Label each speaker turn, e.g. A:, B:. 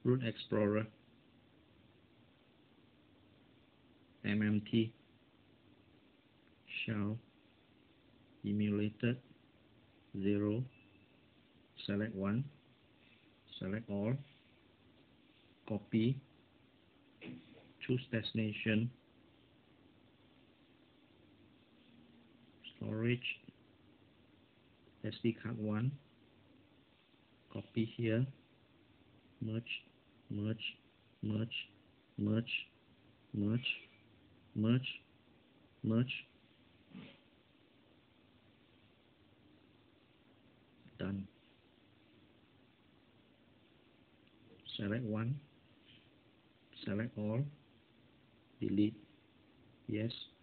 A: Root Explorer, MMT, shell, emulated, 0, select 1, select all, copy, choose destination, storage, SD card 1, copy here, merge, merge, merge, merge, merge, merge, merge, done. Select 1, select all, delete, yes,